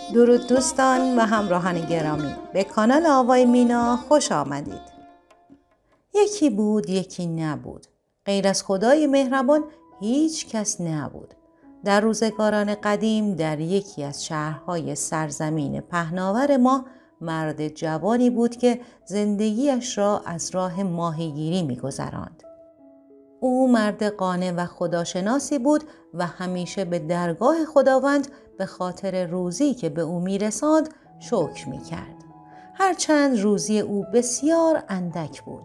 درود دوستان و همراهان گرامی، به کانال آوای مینا خوش آمدید. یکی بود یکی نبود. غیر از خدای مهربان هیچ کس نبود. در روزگاران قدیم در یکی از شهرهای سرزمین پهناور ما مرد جوانی بود که زندگیش را از راه ماهیگیری می‌گذراند. او مرد قانع و خداشناسی بود و همیشه به درگاه خداوند به خاطر روزی که به او میرساند شکر میکرد. هرچند روزی او بسیار اندک بود.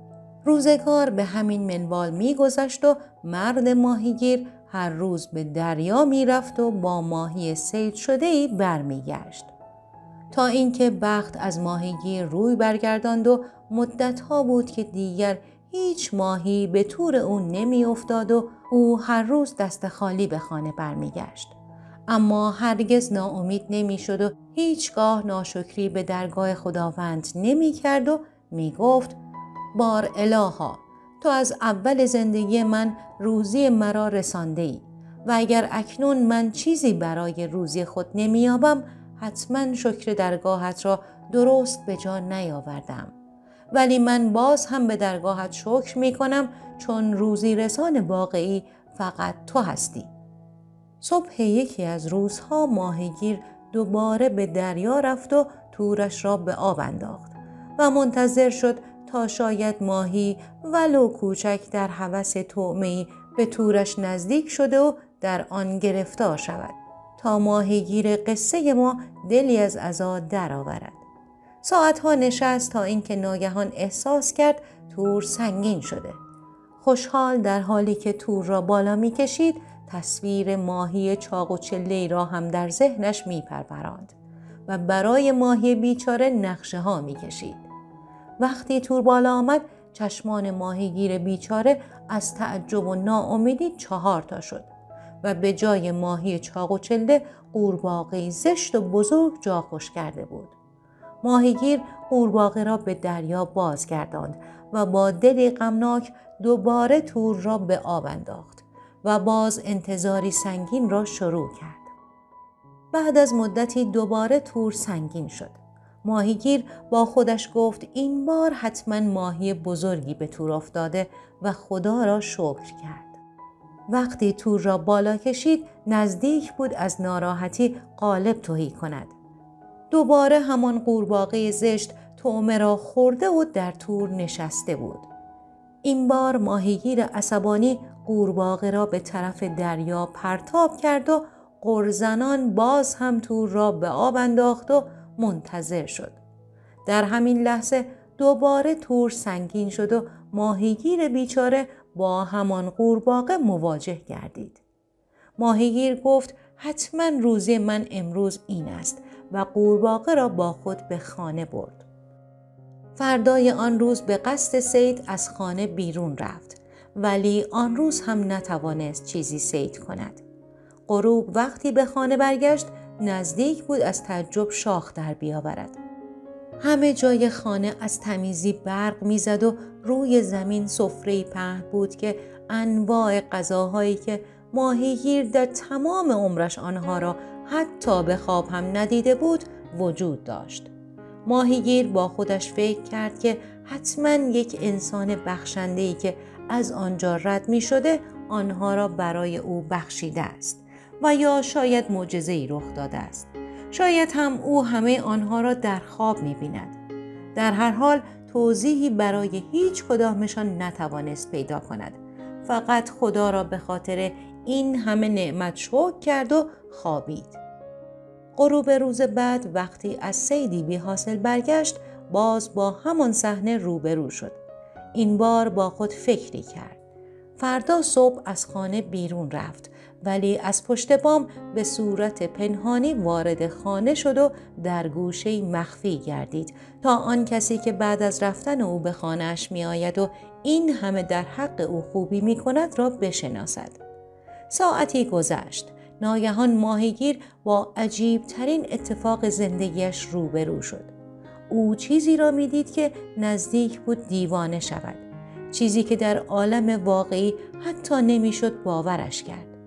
روزگار به همین منوال میگذشت و مرد ماهیگیر هر روز به دریا میرفت و با ماهی صید شده‌ای برمیگشت. تا اینکه بخت از ماهیگیر روی برگرداند و مدتها بود که دیگر هیچ ماهی به تور او نمی افتاد و او هر روز دست خالی به خانه برمیگشت. اما هرگز ناامید نمی شد و هیچگاه ناشکری به درگاه خداوند نمی کرد و می گفت: بار الها، تو از اول زندگی من روزی مرا رسانده ای و اگر اکنون من چیزی برای روزی خود نمی یابم حتما شکر درگاهت را درست به جا نیاوردم. ولی من باز هم به درگاهت شکر می کنم چون روزی رسان واقعی فقط تو هستی. صبح یکی از روزها ماهیگیر دوباره به دریا رفت و تورش را به آب انداخت و منتظر شد تا شاید ماهی ولو کوچک در هوس طعمه‌ای به تورش نزدیک شده و در آن گرفتار شود تا ماهیگیر قصه ما دلی از عزا درآورد. ساعتها نشست تا اینکه ناگهان احساس کرد تور سنگین شده. خوشحال در حالی که تور را بالا می کشید تصویر ماهی چاق و چله‌ای را هم در ذهنش می پروراند و برای ماهی بیچاره نقشه ها می کشید. وقتی تور بالا آمد چشمان ماهیگیر بیچاره از تعجب و ناامیدی 4 تا شد و به جای ماهی چاق و چله قورباغه‌ای زشت و بزرگ جا خوش کرده بود. ماهیگیر قورباغه را به دریا بازگرداند و با دلی غمناک دوباره تور را به آب انداخت و باز انتظاری سنگین را شروع کرد. بعد از مدتی دوباره تور سنگین شد. ماهیگیر با خودش گفت این بار حتما ماهی بزرگی به تور افتاده و خدا را شکر کرد. وقتی تور را بالا کشید نزدیک بود از ناراحتی قالب تهی کند. دوباره همان قورباغه زشت طعمه را خورده و در تور نشسته بود. این بار ماهیگیر عصبانی قورباغه را به طرف دریا پرتاب کرد و قرزنان باز هم تور را به آب انداخت و منتظر شد. در همین لحظه دوباره تور سنگین شد و ماهیگیر بیچاره با همان قورباغه مواجه گردید. ماهیگیر گفت حتما روزی من امروز این است و قورباغه را با خود به خانه برد. فردای آن روز به قصد صید از خانه بیرون رفت ولی آن روز هم نتوانست چیزی صید کند. غروب وقتی به خانه برگشت نزدیک بود از تعجب شاخ در بیاورد. همه جای خانه از تمیزی برق میزد و روی زمین سفره‌ای پهن بود که انواع غذاهایی که ماهیگیر در تمام عمرش آنها را حتی به خواب هم ندیده بود وجود داشت. ماهیگیر با خودش فکر کرد که حتما یک انسان بخشنده‌ای که از آنجا رد می شده آنها را برای او بخشیده است و یا شاید معجزه‌ای رخ داده است. شاید هم او همه آنها را در خواب می بیند. در هر حال توضیحی برای هیچ کدامشان نتوانست پیدا کند. فقط خدا را به خاطر این همه نعمت شکر کرد و خوابید. غروب روز بعد وقتی از صیدی بی حاصل برگشت باز با همان صحنه روبرو شد. این بار با خود فکری کرد. فردا صبح از خانه بیرون رفت ولی از پشت بام به صورت پنهانی وارد خانه شد و در گوشه‌ای مخفی گردید تا آن کسی که بعد از رفتن او به خانه‌اش می آید و این همه در حق او خوبی می کند را بشناسد. ساعتی گذشت. ناگهان ماهیگیر با عجیب ترین اتفاق زندگیش روبرو شد. او چیزی را می دید که نزدیک بود دیوانه شود. چیزی که در عالم واقعی حتی نمی شد باورش کرد.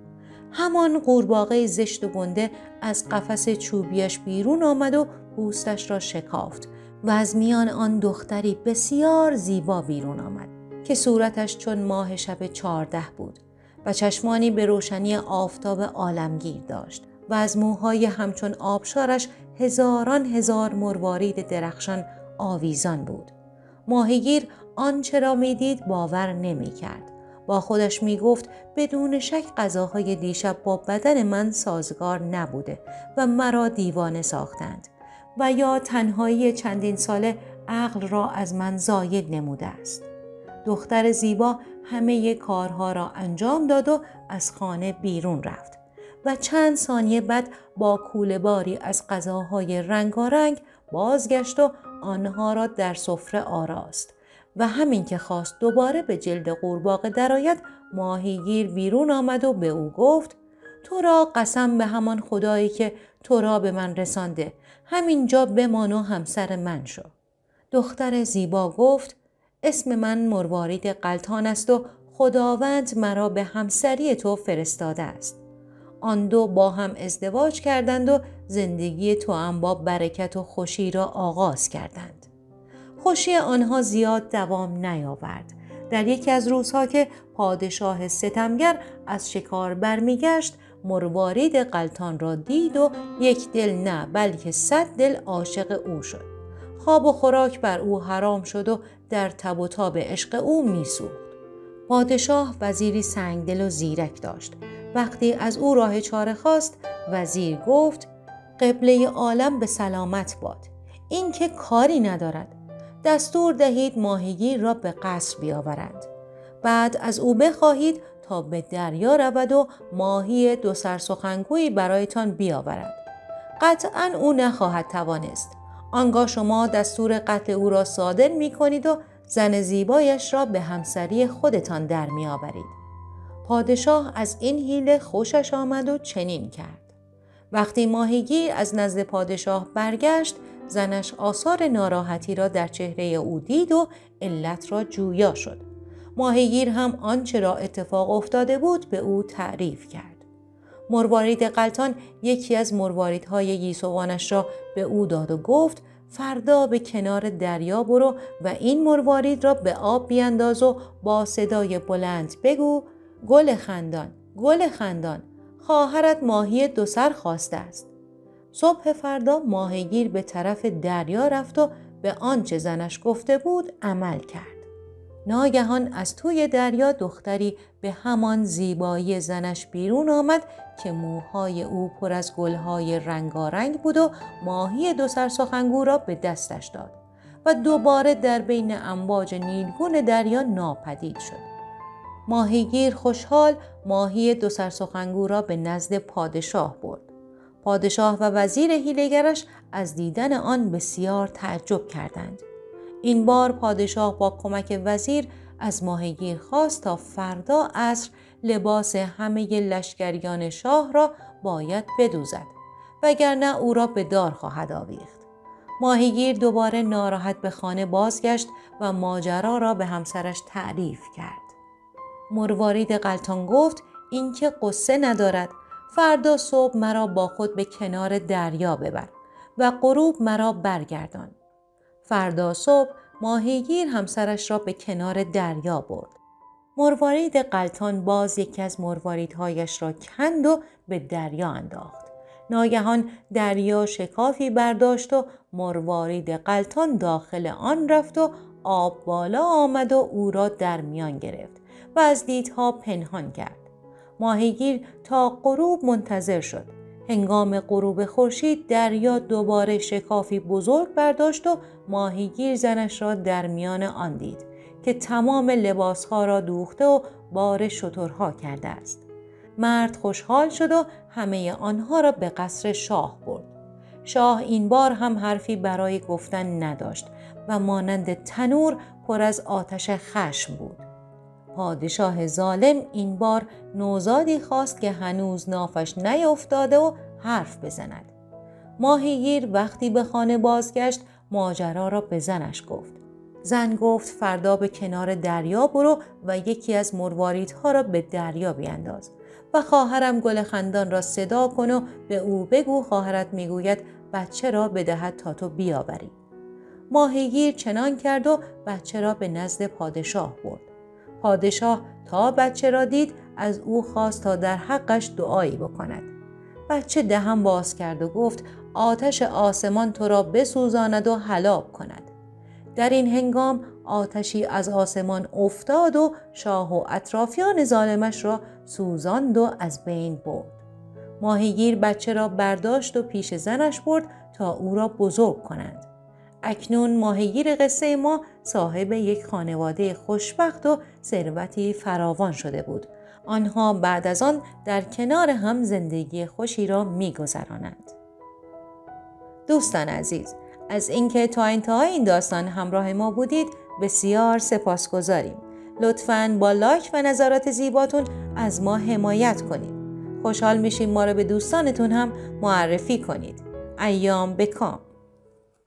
همان قورباغه زشت و گنده از قفس چوبیش بیرون آمد و پوستش را شکافت و از میان آن دختری بسیار زیبا بیرون آمد که صورتش چون ماه شب 14 بود و چشمانی به روشنی آفتاب عالمگیر داشت و از موهای همچون آبشارش هزاران هزار مروارید درخشان آویزان بود. ماهیگیر آنچه را می‌دید باور نمی‌کرد. با خودش می‌گفت بدون شک غذاهای دیشب با بدن من سازگار نبوده و مرا دیوانه ساختند و یا تنهایی چندین ساله عقل را از من زاید نموده است. دختر زیبا همه کارها را انجام داد و از خانه بیرون رفت و چند ثانیه بعد با کوله باری از غذاهای رنگارنگ بازگشت و آنها را در سفره آراست و همین که خواست دوباره به جلد قورباغه درآید، ماهیگیر بیرون آمد و به او گفت: تو را قسم به همان خدایی که تو را به من رسانده، همینجا بمان و همسر من شو. دختر زیبا گفت: اسم من مروارید غلطان است و خداوند مرا به همسری تو فرستاده است. آن دو با هم ازدواج کردند و زندگی توأم با برکت و خوشی را آغاز کردند. خوشی آنها زیاد دوام نیاورد. در یکی از روزها که پادشاه ستمگر از شکار برمیگشت، مروارید غلطان را دید و یک دل نه بلکه 100 دل عاشق او شد. خواب و خوراک بر او حرام شد و در تب و تاب عشق او میسوخت. پادشاه وزیری سنگدل و زیرک داشت. وقتی از او راه چاره خواست، وزیر گفت: قبله عالم به سلامت باد. این که کاری ندارد. دستور دهید ماهیگیر را به قصر بیاورند. بعد از او بخواهید تا به دریا رود و ماهی 2 سرسخنگویی برایتان بیاورد. قطعاً او نخواهد توانست. آنگاه شما دستور قتل او را صادر می کنید و زن زیبایش را به همسری خودتان در می آورید. پادشاه از این حیله خوشش آمد و چنین کرد. وقتی ماهیگیر از نزد پادشاه برگشت، زنش آثار ناراحتی را در چهره او دید و علت را جویا شد. ماهیگیر هم آنچه را اتفاق افتاده بود به او تعریف کرد. مروارید غلطان یکی از مرواریدهای گیسوانش را به او داد و گفت: فردا به کنار دریا برو و این مروارید را به آب بیانداز و با صدای بلند بگو: گل خندان، گل خندان، خواهرت ماهی 2 سر خواسته است. صبح فردا ماهیگیر به طرف دریا رفت و به آنچه زنش گفته بود عمل کرد. ناگهان از توی دریا دختری به همان زیبایی زنش بیرون آمد که موهای او پر از گلهای رنگارنگ بود و ماهی 2 سرسخنگو را به دستش داد و دوباره در بین امواج نیلگون دریا ناپدید شد. ماهیگیر خوشحال ماهی 2 سرسخنگو را به نزد پادشاه برد. پادشاه و وزیر حیله‌گرش از دیدن آن بسیار تعجب کردند. این بار پادشاه با کمک وزیر از ماهیگیر خواست تا فردا عصر لباس همه لشکریان شاه را باید بدوزد وگرنه او را به دار خواهد آویخت. ماهیگیر دوباره ناراحت به خانه بازگشت و ماجرا را به همسرش تعریف کرد. مروارید غلطان گفت: این که قصه ندارد. فردا صبح مرا با خود به کنار دریا ببر و غروب مرا برگردان. فردا صبح ماهیگیر همسرش را به کنار دریا برد. مروارید غلطان باز یکی از مرواریدهایش را کند و به دریا انداخت. ناگهان دریا شکافی برداشت و مروارید غلطان داخل آن رفت و آب بالا آمد و او را در میان گرفت و از دیدها پنهان کرد. ماهیگیر تا غروب منتظر شد. هنگام غروب خورشید دریا دوباره شکافی بزرگ برداشت و ماهیگیر زنش را در میان آن دید که تمام لباسها را دوخته و بار شترها کرده است. مرد خوشحال شد و همه آنها را به قصر شاه برد. شاه این بار هم حرفی برای گفتن نداشت و مانند تنور پر از آتش خشم بود. پادشاه ظالم این بار نوزادی خواست که هنوز نافش نیفتاده و حرف بزند. ماهیگیر وقتی به خانه بازگشت ماجرا را به زنش گفت. زن گفت فردا به کنار دریا برو و یکی از مرواریدها را به دریا بیانداز و خواهرم گل خندان را صدا کن و به او بگو خواهرت میگوید بچه را بدهد تا تو بیاوری. ماهیگیر چنان کرد و بچه را به نزد پادشاه برد. پادشاه تا بچه را دید از او خواست تا در حقش دعایی بکند. بچه دهن باز کرد و گفت آتش آسمان تو را بسوزاند و هلاک کند. در این هنگام آتشی از آسمان افتاد و شاه و اطرافیان ظالمش را سوزاند و از بین برد. ماهیگیر بچه را برداشت و پیش زنش برد تا او را بزرگ کنند. اکنون ماهیگیر قصه ما صاحب یک خانواده خوشبخت و ثروتی فراوان شده بود. آنها بعد از آن در کنار هم زندگی خوشی را می‌گذرانند. دوستان عزیز، از اینکه تا انتهای این داستان همراه ما بودید بسیار سپاسگزاریم. لطفاً با لایک و نظرات زیباتون از ما حمایت کنید. خوشحال میشیم ما را به دوستانتون هم معرفی کنید. ایام بکام.